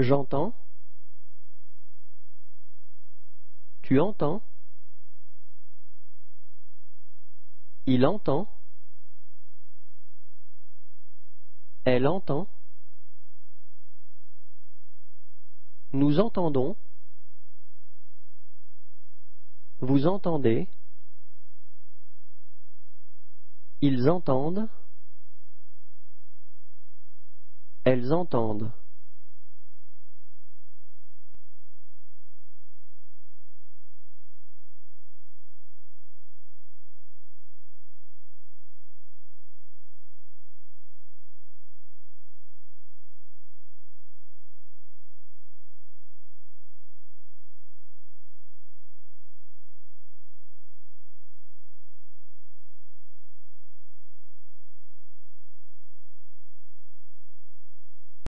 J'entends. Tu entends. Il entend. Elle entend. Nous entendons. Vous entendez. Ils entendent. Elles entendent.